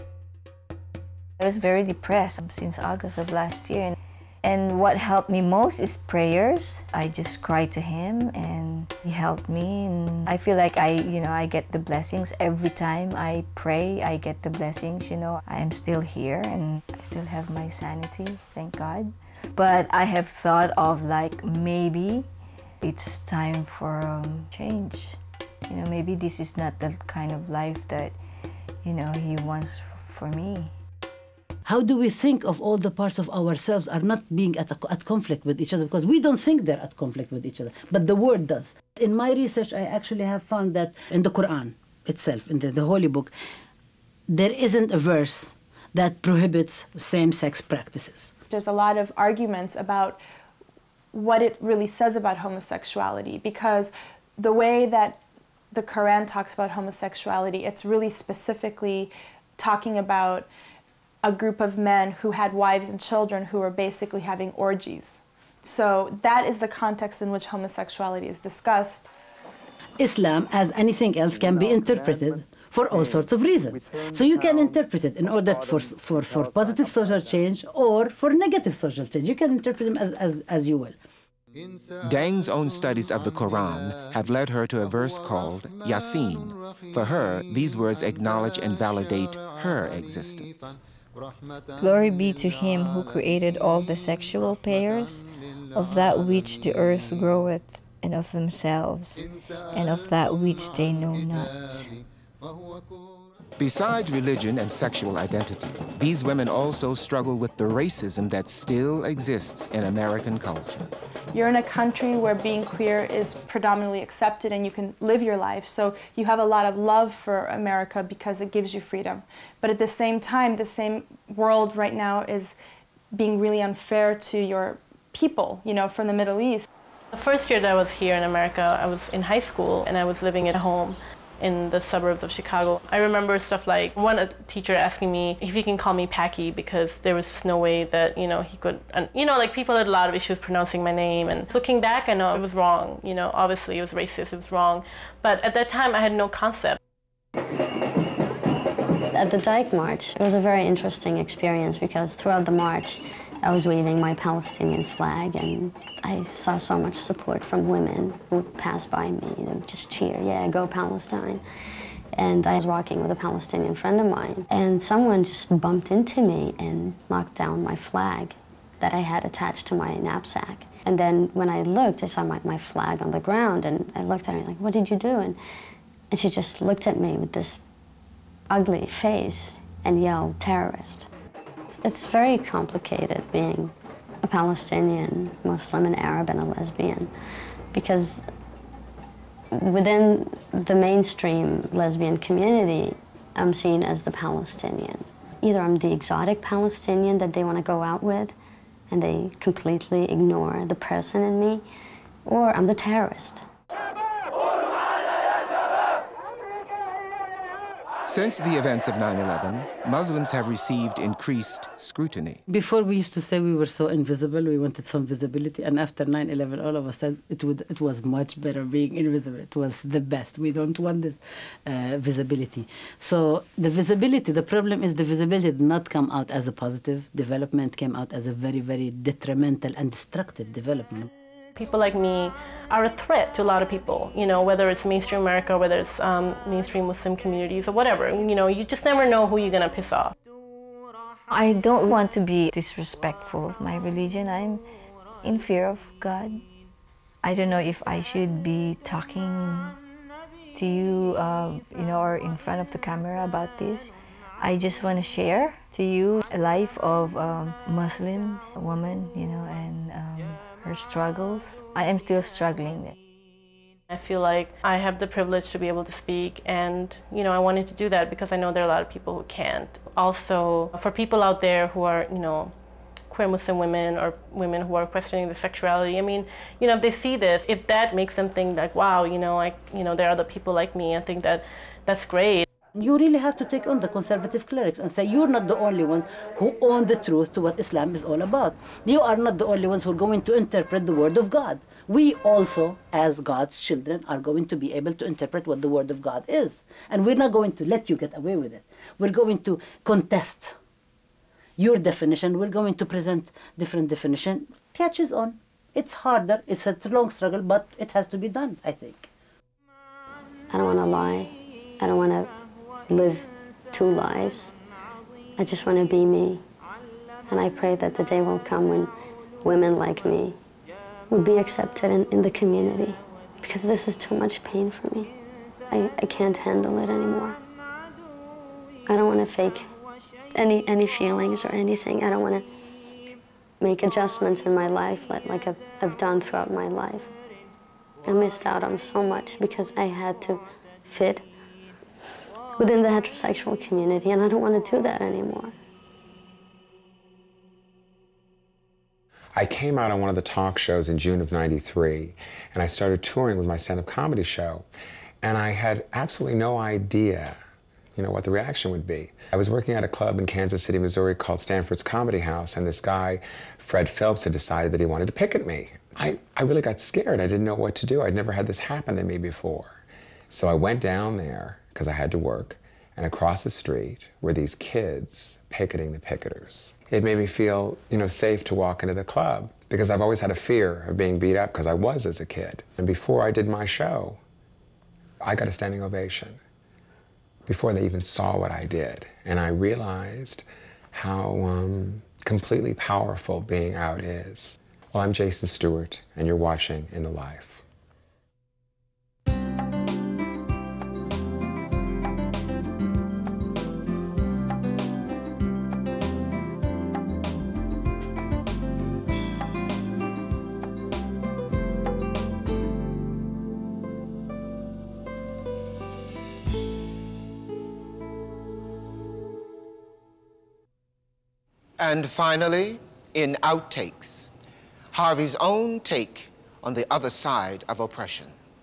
[SPEAKER 10] I was very depressed since August of last year. And what helped me most is prayers. I just cried to him and he helped me. And I feel like I, you know, I get the blessings every time I pray. I get the blessings, you know. I am still here and I still have my sanity, thank God. But I have thought of like maybe it's time for um, change. You know, maybe this is not the kind of life that, you know, he wants for me.
[SPEAKER 27] How do we think of all the parts of ourselves are not being at, a, at conflict with each other? Because we don't think they're at conflict with each other, but the word does. In my research, I actually have found that in the Quran itself, in the, the Holy Book, there isn't a verse that prohibits same-sex practices.
[SPEAKER 9] There's a lot of arguments about what it really says about homosexuality, because the way that the Quran talks about homosexuality, it's really specifically talking about a group of men who had wives and children who were basically having orgies. So that is the context in which homosexuality is discussed.
[SPEAKER 27] Islam, as anything else, can be interpreted for all sorts of reasons. So you can interpret it in order for, for, for positive social change or for negative social change. You can interpret them as, as, as you will.
[SPEAKER 7] Dang's own studies of the Quran have led her to a verse called Yasin. For her, these words acknowledge and validate her existence.
[SPEAKER 10] Glory be to him who created all the sexual pairs, of that which the earth groweth, and of themselves, and of that which they know not.
[SPEAKER 7] Besides religion and sexual identity, these women also struggle with the racism that still exists in American culture.
[SPEAKER 9] You're in a country where being queer is predominantly accepted and you can live your life, so you have a lot of love for America because it gives you freedom. But at the same time, the same world right now is being really unfair to your people, you know, from the Middle East.
[SPEAKER 11] The first year that I was here in America, I was in high school and I was living at home in the suburbs of Chicago. I remember stuff like one a teacher asking me if he can call me Packy because there was no way that, you know, he could, and, you know, like people had a lot of issues pronouncing my name, and looking back I know it was wrong, you know, obviously it was racist, it was wrong, but at that time I had no concept.
[SPEAKER 21] At the Dyke March, it was a very interesting experience because throughout the march I was waving my Palestinian flag and I saw so much support from women who passed by me. They would just cheer, yeah, go Palestine. And I was walking with a Palestinian friend of mine and someone just bumped into me and knocked down my flag that I had attached to my knapsack. And then when I looked, I saw my, my flag on the ground and I looked at her like, what did you do? And, and she just looked at me with this ugly face and yelled, terrorist. It's very complicated being a Palestinian, Muslim, an Arab, and a lesbian, because within the mainstream lesbian community, I'm seen as the Palestinian. Either I'm the exotic Palestinian that they want to go out with, and they completely ignore the person in me, or I'm the terrorist.
[SPEAKER 7] Since the events of nine eleven, Muslims have received increased scrutiny.
[SPEAKER 27] Before we used to say we were so invisible, we wanted some visibility, and after nine eleven, all of us said it, would, it was much better being invisible. It was the best. We don't want this uh, visibility. So the visibility, the problem is the visibility did not come out as a positive development, came out as a very, very detrimental and destructive development.
[SPEAKER 11] People like me are a threat to a lot of people, you know, whether it's mainstream America, whether it's um, mainstream Muslim communities or whatever. You know, you just never know who you're gonna piss off.
[SPEAKER 10] I don't want to be disrespectful of my religion. I'm in fear of God. I don't know if I should be talking to you, uh, you know, or in front of the camera about this. I just want to share to you a life of a um, Muslim woman, you know, and um, her struggles. I am still struggling.
[SPEAKER 11] I feel like I have the privilege to be able to speak, and you know, I wanted to do that because I know there are a lot of people who can't. Also, for people out there who are, you know, queer Muslim women or women who are questioning their sexuality, I mean, you know, if they see this, if that makes them think like, wow, you know, like, you know, there are other people like me, I think that that's great.
[SPEAKER 3] You really have to take on the conservative clerics and say, you're not the only ones who own the truth to what Islam is all about. You are not the only ones who are going to interpret the Word of God. We also, as God's children, are going to be able to interpret what the Word of God is. And we're not going to let you get away with it. We're going to contest your definition. We're going to present different definition. Catches on. It's harder. It's a long struggle, but it has to be done, I think.
[SPEAKER 21] I don't want to lie. I don't want to live two lives. I just want to be me. And I pray that the day will come when women like me would be accepted in, in the community, because this is too much pain for me. I, I can't handle it anymore. I don't want to fake any, any feelings or anything. I don't want to make adjustments in my life like, like I've, I've done throughout my life. I missed out on so much because I had to fit within the heterosexual community, and I don't want to do that anymore.
[SPEAKER 16] I came out on one of the talk shows in June of ninety-three, and I started touring with my stand-up comedy show, and I had absolutely no idea, you know, what the reaction would be. I was working at a club in Kansas City, Missouri called Stanford's Comedy House, and this guy, Fred Phelps, had decided that he wanted to pick at me. I, I really got scared. I didn't know what to do. I'd never had this happen to me before. So I went down there, because I had to work, and across the street were these kids picketing the picketers. It made me feel, you know, safe to walk into the club, because I've always had a fear of being beat up, because I was as a kid. And before I did my show, I got a standing ovation, before they even saw what I did. And I realized how um, completely powerful being out is. Well, I'm Jason Stuart, and you're watching In the Life.
[SPEAKER 7] And finally, in Outtakes, Harvey's own take on the other side of oppression.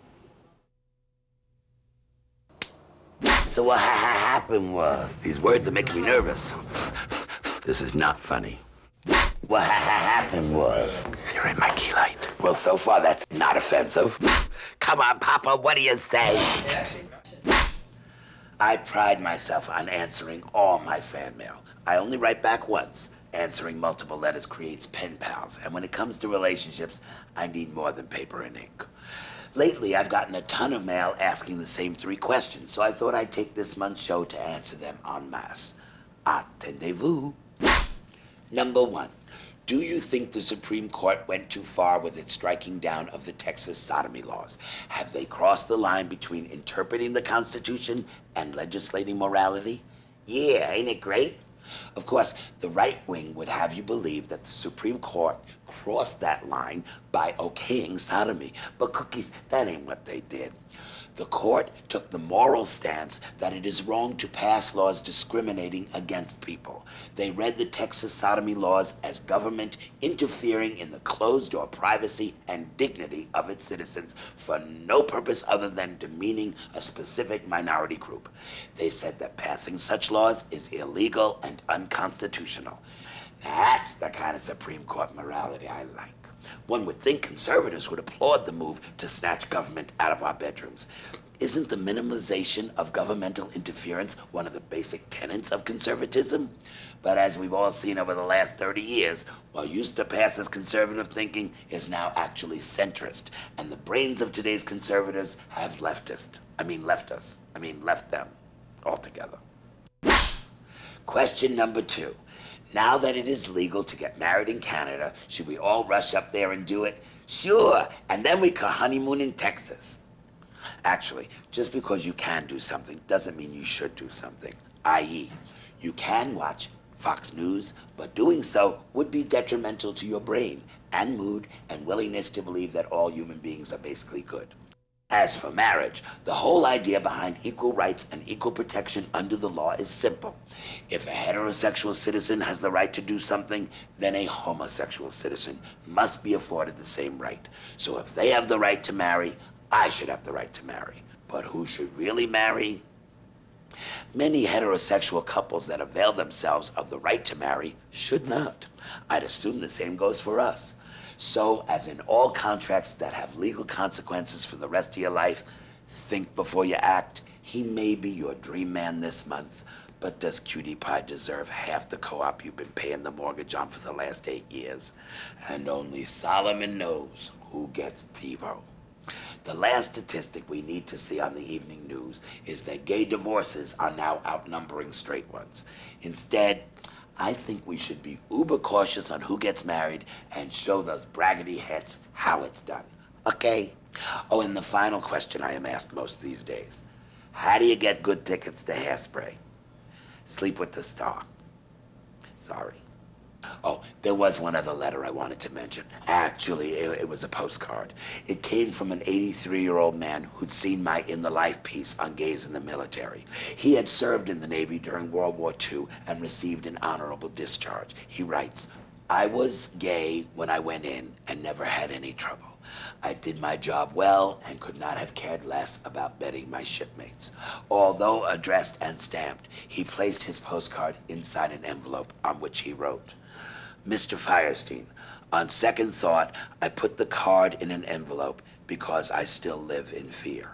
[SPEAKER 20] So what ha ha happened was, these words are making me nervous. This is not funny. What ha ha happened was, you're in my key light. Well, so far that's not offensive. Come on, Papa, what do you say? I pride myself on answering all my fan mail. I only write back once. Answering multiple letters creates pen pals, and when it comes to relationships, I need more than paper and ink. Lately, I've gotten a ton of mail asking the same three questions, so I thought I'd take this month's show to answer them en masse. Attendez-vous. Number one, do you think the Supreme Court went too far with its striking down of the Texas sodomy laws? Have they crossed the line between interpreting the Constitution and legislating morality? Yeah, ain't it great? Of course, the right wing would have you believe that the Supreme Court crossed that line by okaying sodomy. But cookies, that ain't what they did. The court took the moral stance that it is wrong to pass laws discriminating against people. They read the Texas sodomy laws as government interfering in the closed-door privacy and dignity of its citizens for no purpose other than demeaning a specific minority group. They said that passing such laws is illegal and unconstitutional. That's the kind of Supreme Court morality I like. One would think conservatives would applaud the move to snatch government out of our bedrooms. Isn't the minimization of governmental interference one of the basic tenets of conservatism? But as we've all seen over the last thirty years, what used to pass as conservative thinking is now actually centrist, and the brains of today's conservatives have leftist. I mean left us. I mean left them altogether. Question number two. Now that it is legal to get married in Canada, should we all rush up there and do it? Sure, and then we can honeymoon in Texas. Actually, just because you can do something doesn't mean you should do something. that is, you can watch Fox News, but doing so would be detrimental to your brain and mood and willingness to believe that all human beings are basically good. As for marriage, the whole idea behind equal rights and equal protection under the law is simple. If a heterosexual citizen has the right to do something, then a homosexual citizen must be afforded the same right. So if they have the right to marry, I should have the right to marry. But who should really marry? Many heterosexual couples that avail themselves of the right to marry should not. I'd assume the same goes for us. So, as in all contracts that have legal consequences for the rest of your life, think before you act. He may be your dream man this month, but does Cutie Pie deserve half the co-op you've been paying the mortgage on for the last eight years? And only Solomon knows who gets TiVo. The last statistic we need to see on the evening news is that gay divorces are now outnumbering straight ones. Instead, I think we should be uber cautious on who gets married and show those braggedy hets how it's done. Okay? Oh, and the final question I am asked most these days. How do you get good tickets to Hairspray? Sleep with the Star. Sorry. Oh, there was one other letter I wanted to mention. Actually, it, it was a postcard. It came from an eighty-three-year-old man who'd seen my In the Life piece on gays in the military. He had served in the Navy during World War Two and received an honorable discharge. He writes, I was gay when I went in and never had any trouble. I did my job well and could not have cared less about betting my shipmates. Although addressed and stamped, he placed his postcard inside an envelope on which he wrote, Mister Fierstein, on second thought, I put the card in an envelope because I still live in fear.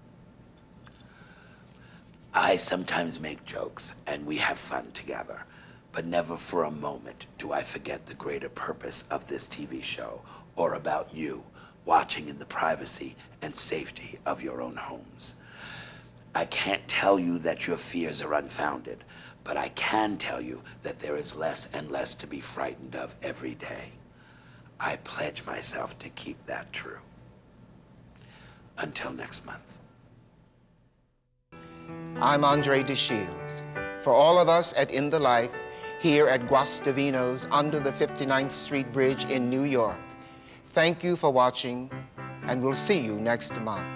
[SPEAKER 20] I sometimes make jokes and we have fun together, but never for a moment do I forget the greater purpose of this T V show or about you watching in the privacy and safety of your own homes. I can't tell you that your fears are unfounded, but I can tell you that there is less and less to be frightened of every day. I pledge myself to keep that true. Until next month.
[SPEAKER 7] I'm André DeShields. For all of us at In the Life, here at Guastavino's under the fifty-ninth Street Bridge in New York, thank you for watching, and we'll see you next month.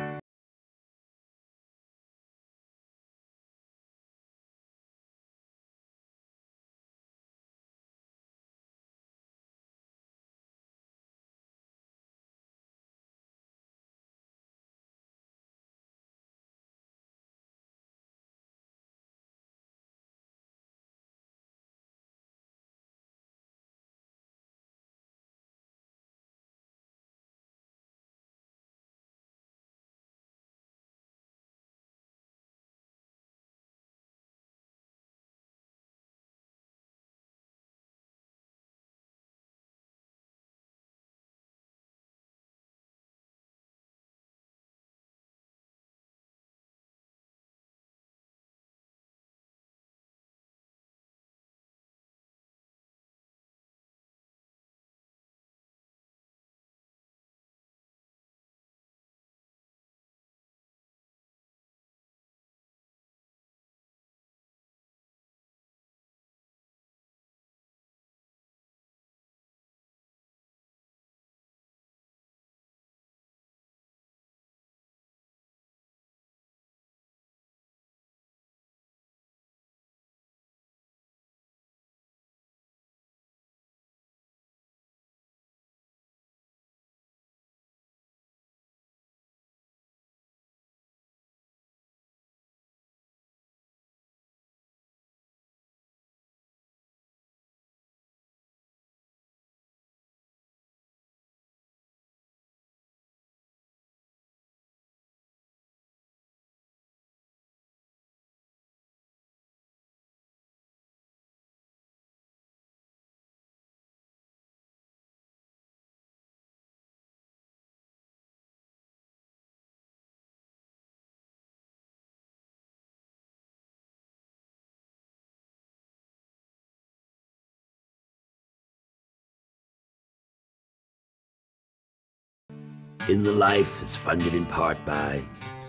[SPEAKER 20] In the Life is funded in part by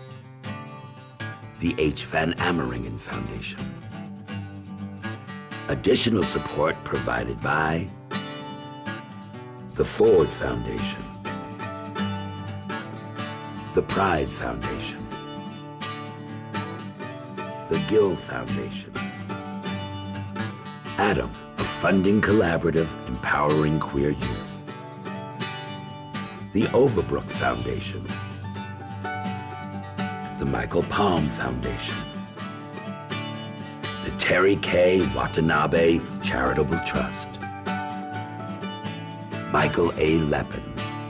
[SPEAKER 20] the H. Van Ameringen Foundation. Additional support provided by the Ford Foundation, the Pride Foundation, the Gill Foundation, Adam, a funding collaborative empowering queer youth, the Overbrook Foundation, the Michael Palm Foundation, Terry K. Watanabe Charitable Trust, Michael A. Leppin,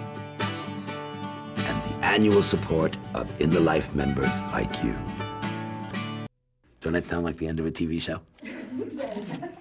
[SPEAKER 20] and the annual support of In the Life members like you. Don't that sound like the end of a T V show?